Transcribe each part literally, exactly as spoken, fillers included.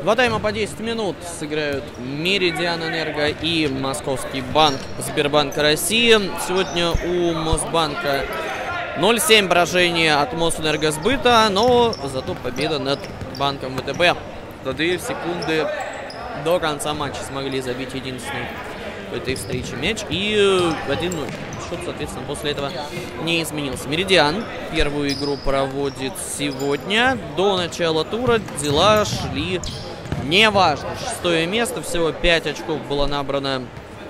Два тайма по десять минут сыграют Меридиан Энерго и Московский банк Сбербанка России. Сегодня у Мосбанка ноль семь поражение от Мосэнергосбыта, но зато победа над банком ВТБ. За две секунды до конца матча смогли забить единственный в этой встрече мяч. И один ноль. Счет, соответственно, после этого не изменился. Меридиан первую игру проводит сегодня. До начала тура дела шли неважно. Шестое место. Всего пять очков было набрано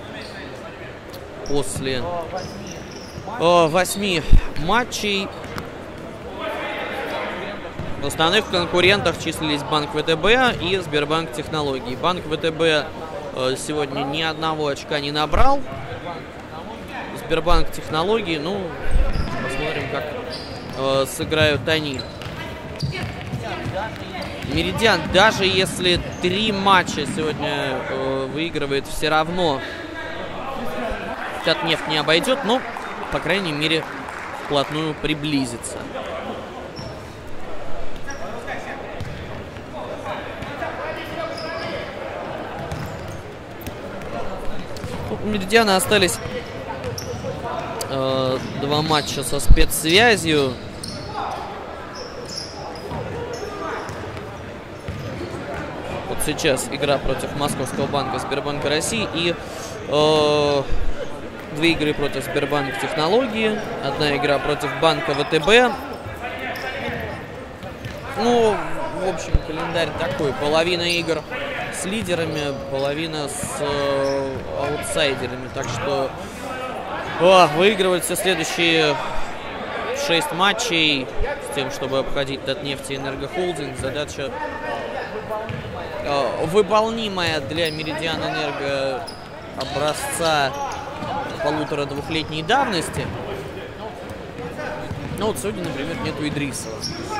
после э, восьми матчей. В основных конкурентах числились Банк ВТБ и Сбербанк Технологий. Банк ВТБ э, сегодня ни одного очка не набрал. Сбербанк Технологий, ну, посмотрим, как э, сыграют они. Меридиан, даже если три матча сегодня э, выигрывает, все равно Татнефть не обойдет, но, по крайней мере, вплотную приблизится. У Меридиана остались э, два матча со спецсвязью. Вот сейчас игра против Московского банка Сбербанка России и э, две игры против Сбербанк Технологии, одна игра против банка ВТБ. Ну, в общем, календарь такой. Половина игр с лидерами, половина с э, аутсайдерами. Так что о, выигрывать все следующие шесть матчей с тем, чтобы обходить Татнефть и Энергохолдинг. Задача э, выполнимая для Меридиан Энерго образца полутора-двухлетней давности. Ну вот сегодня, например, нету Идрисова.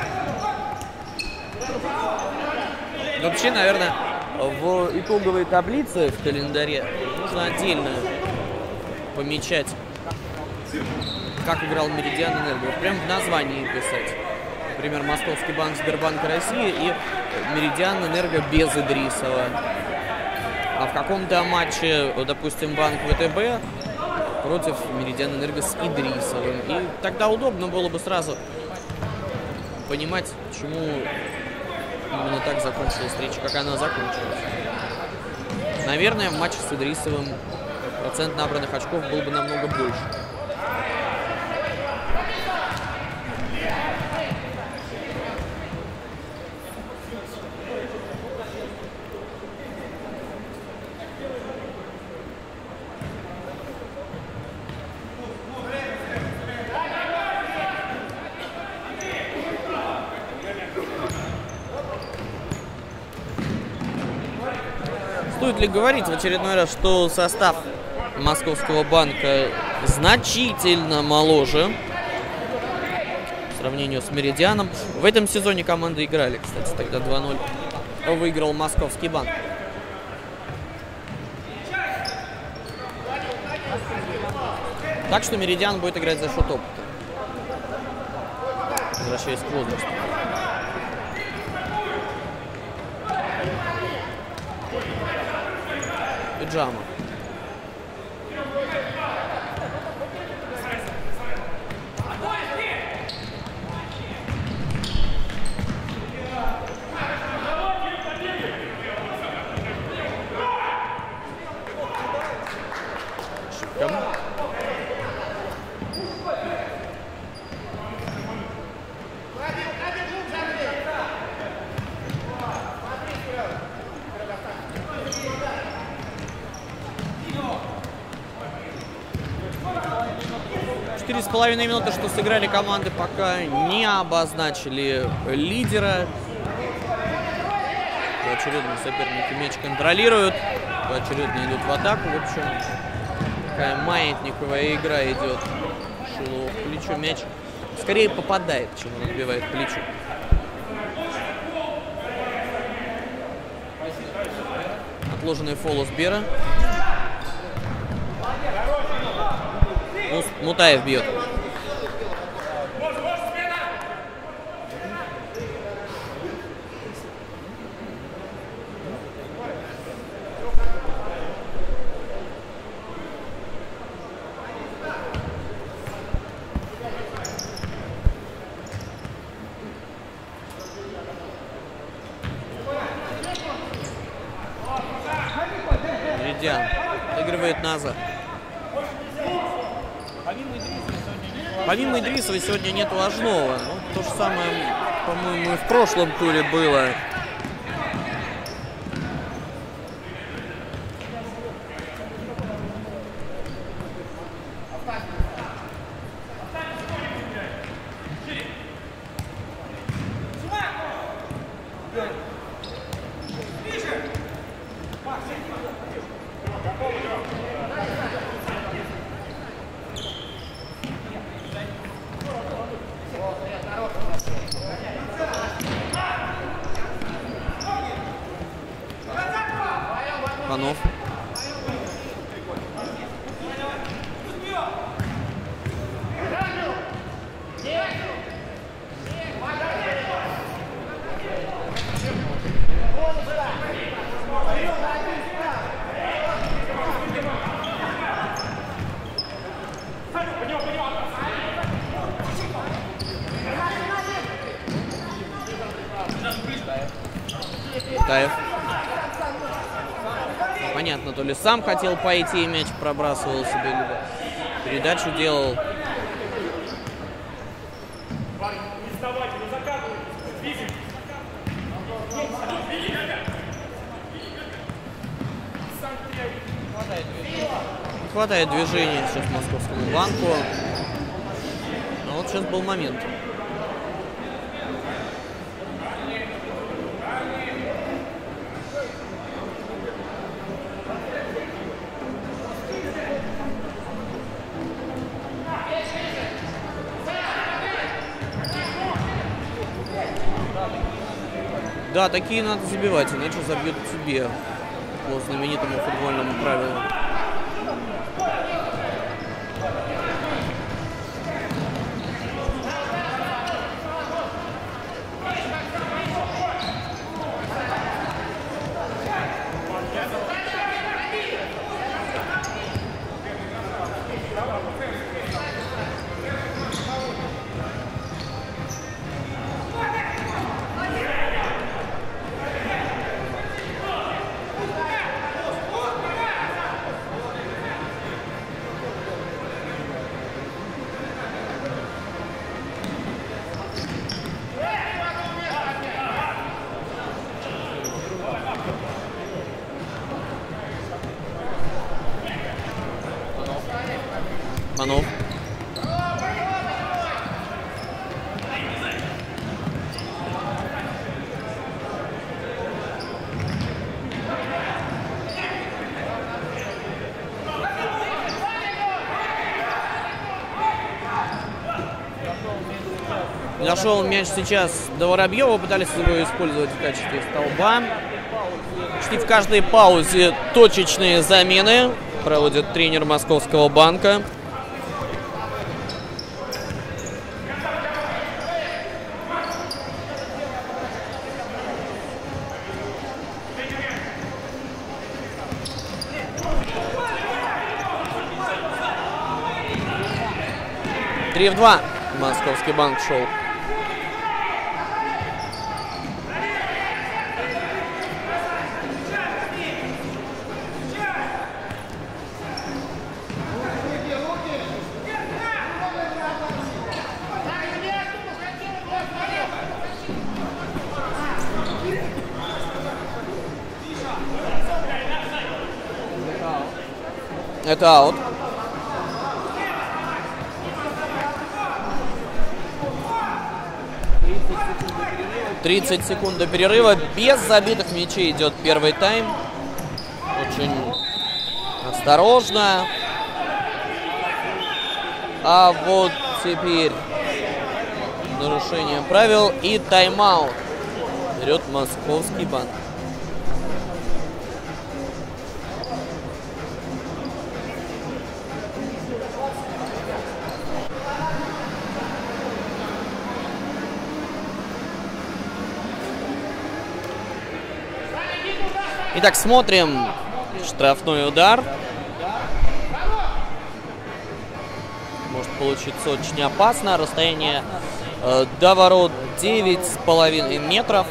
Вообще, наверное, в итоговой таблице в календаре нужно отдельно помечать, как играл Меридиан Энерго. Прям в названии писать. Например, Московский банк Сбербанка России и Меридиан Энерго без Идрисова. А в каком-то матче, допустим, банк ВТБ против Меридиан Энерго с Идрисовым. И тогда удобно было бы сразу понимать, почему именно так закончилась встреча, как она закончилась. Наверное, в матче с Идрисовым процент набранных очков был бы намного больше. Стоит ли говорить в очередной раз, что состав Московского банка значительно моложе по сравнению с Меридианом? В этом сезоне команды играли, кстати, тогда два ноль выиграл Московский банк. Так что Меридиан будет играть за счет опыта, возвращаясь к возрасту. Пиджама. Ошибка. Четыре с половиной минуты, что сыграли команды, пока не обозначили лидера. Поочередно соперники мяч контролируют, поочередно идут в атаку. В общем, такая маятниковая игра идет. Шилов в плечо, мяч скорее попадает, чем он отбивает плечо. Отложенный фол у Сбера. Мутаев бьет. уходит назад. Помимо Идрисова сегодня нет Ложного. Ну, то же самое, по-моему, и в прошлом туре было. Панов. Таев. Понятно, то ли сам хотел пойти, мяч пробрасывал себе, либо передачу делал. Не хватает движения сейчас московскому банку. Но вот сейчас был момент. Да, такие надо забивать, иначе забьют тебе по знаменитому футбольному правилу. Панов. Дошел мяч сейчас до Воробьева, пытались его использовать в качестве столба. Почти в каждой паузе точечные замены проводит тренер Московского банка. три в два. Московский банк шел. Это аут. тридцать секунд до перерыва. Без забитых мячей идет первый тайм. Очень осторожно. А вот теперь нарушение правил и тайм-аут. Берет Московский банк. Итак, смотрим. Штрафной удар. Может получиться очень опасно. Расстояние э, до ворот девять с половиной метров.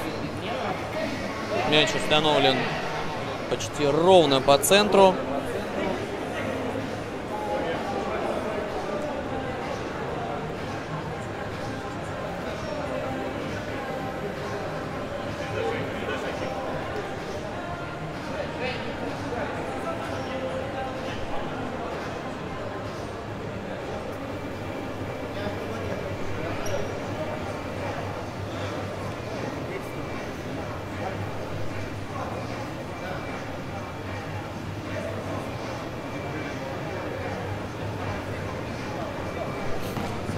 Мяч установлен почти ровно по центру.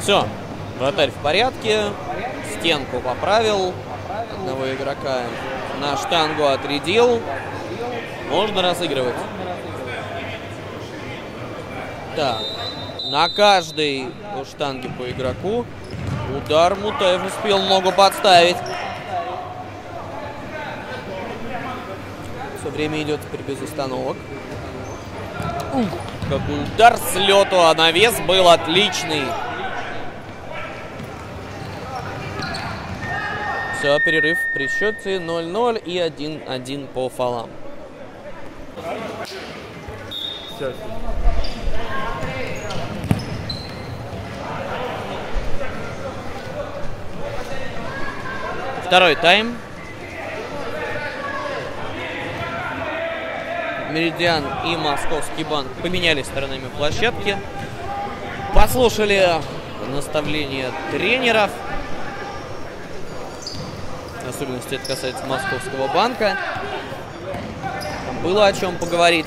Все, вратарь в порядке, стенку поправил, одного игрока на штангу отрядил, можно разыгрывать. Так, на каждой штанге по игроку удар. Мутаев успел ногу подставить. Все время идет теперь без остановок. Ух, какой удар с лету, а навес был отличный. Все, перерыв при счете ноль ноль и один один по фолам. Все. Второй тайм. Меридиан и Московский банк поменялись сторонами площадки. Послушали наставления тренеров. В особенности это касается Московского банка. Там было о чем поговорить.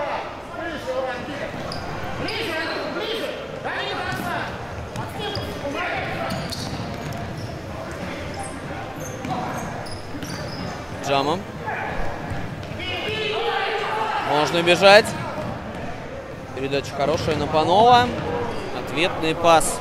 Джамом. Можно бежать. Передача хорошая на Панова. Ответный пас.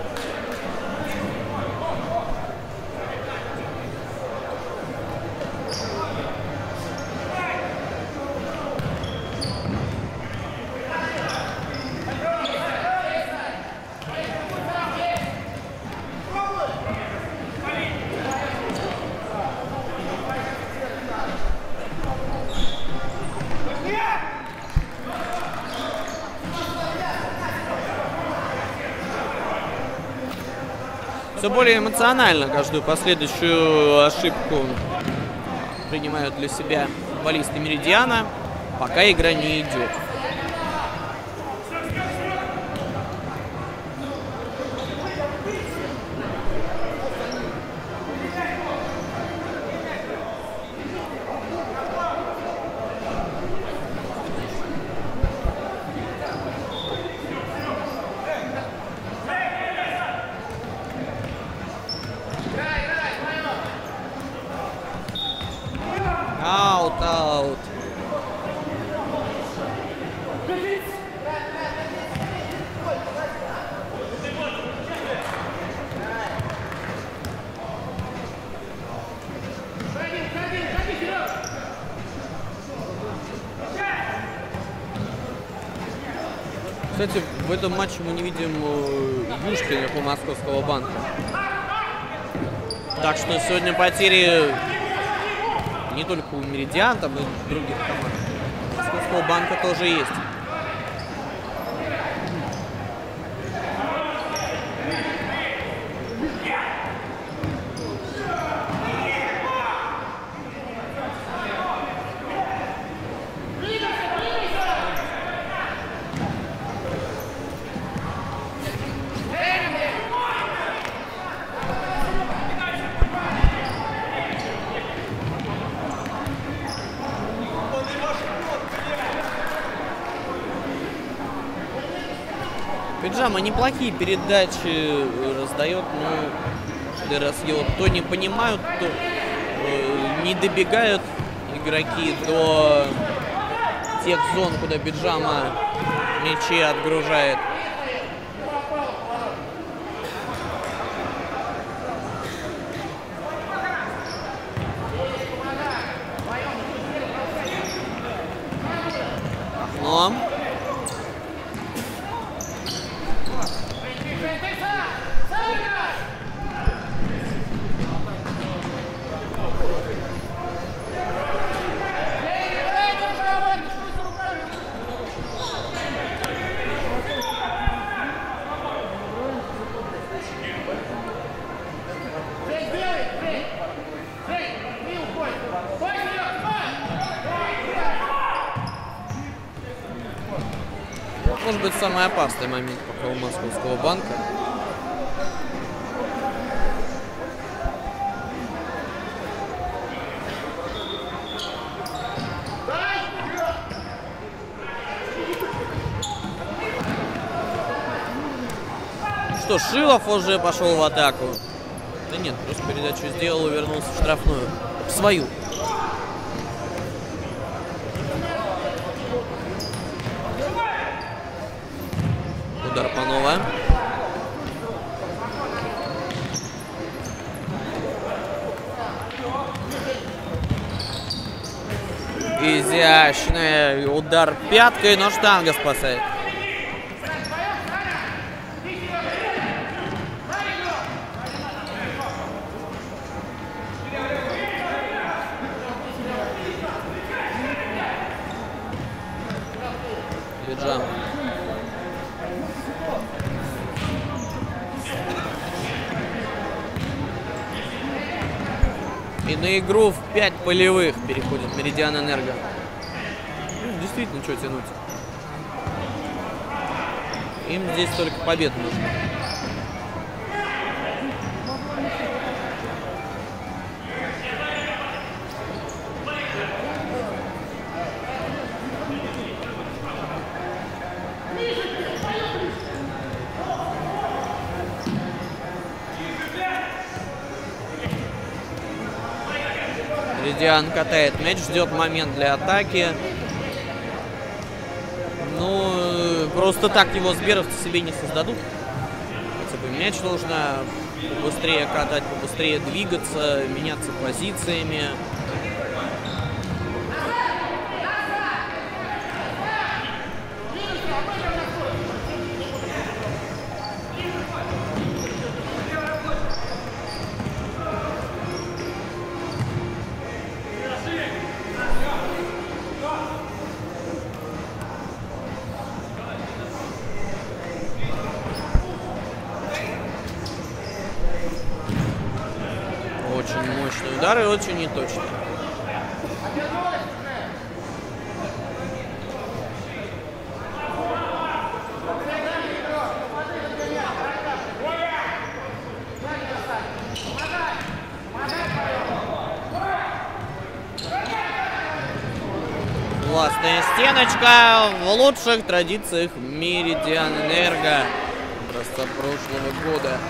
Все более эмоционально каждую последующую ошибку принимают для себя футболисты Меридиана, пока игра не идет. Аут, аут. Кстати, в этом матче мы не видим Юшкина по Московского банка. Так что сегодня потери не только у Меридиан, там и других команд. Московского банка тоже есть. Пиджама неплохие передачи раздает, но каждый раз его то не понимают, то э, не добегают игроки до тех зон, куда Пиджама мячи отгружает. Но может быть самый опасный момент пока у Московского банка. что, Шилов уже пошел в атаку? Да нет, просто передачу сделал и вернулся в штрафную. В свою. Удар Панова. Изящный удар пяткой, но штанга спасает. Лиджан. И на игру в пять полевых переходит Меридиан Энерго. Ну, действительно, что тянуть. Им здесь только победа нужна. Меридиан катает мяч, ждет момент для атаки. Ну, просто так его сберовцы себе не создадут. Хотя бы мяч нужно быстрее катать, побыстрее двигаться, меняться позициями. Удары очень неточные. Классная стеночка в лучших традициях Меридиан Энерго просто прошлого года.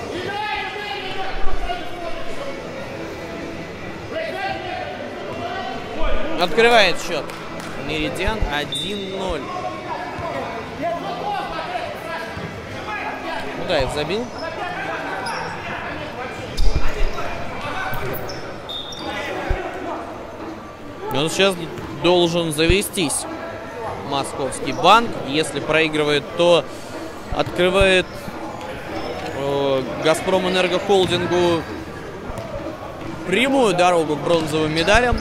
Открывает счет. Меридиан один ноль. Удаев забил. Он сейчас должен завестись. Московский банк. Если проигрывает, то открывает э, Газпром Энерго Холдингу прямую дорогу к бронзовым медалям.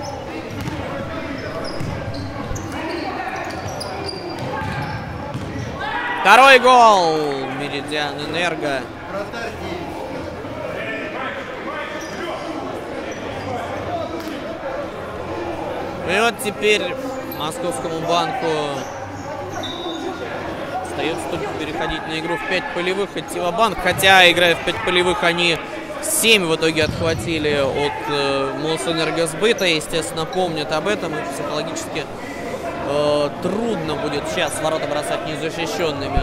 Второй гол Меридиан Энерго. И вот теперь Московскому банку остается только переходить на игру в пять полевых от Тивабанк. Хотя, играя в пять полевых, они семь в итоге отхватили от э, Мосэнергосбыта. Естественно, помнят об этом. И психологически э, трудно будет сейчас ворота бросать незащищенными.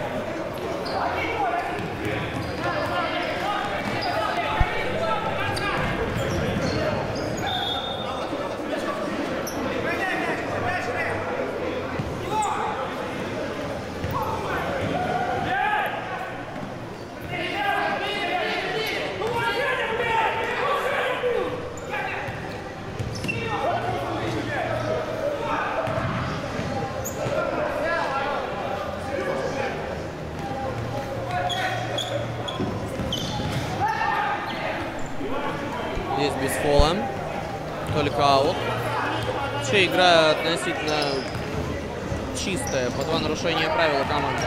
Здесь без фола, только аут. Вообще игра относительно чистая, по два нарушения правил команды.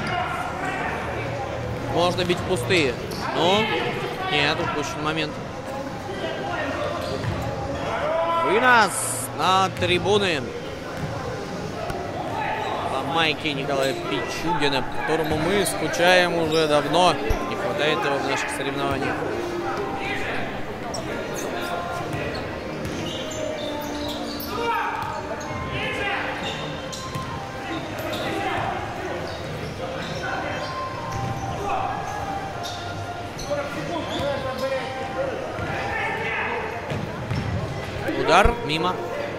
Можно бить пустые, но нет, упущен момент. Вынос на трибуны. По майке Николая Пичугина, по которому мы скучаем уже давно. Не хватает его в наших соревнованиях. Удар мимо.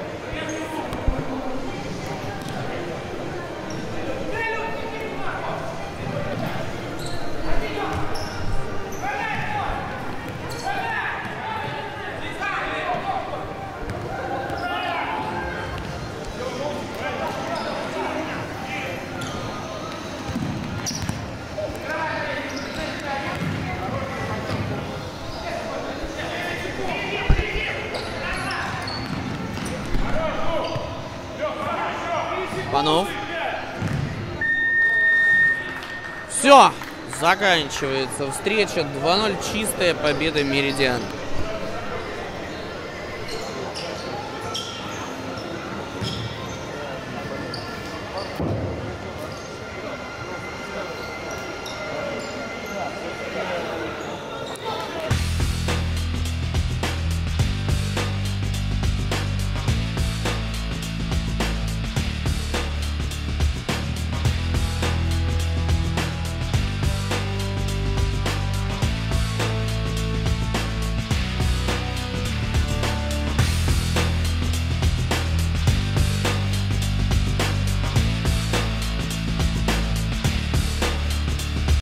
Панов. Все, заканчивается встреча. два ноль, чистая победа Меридиан.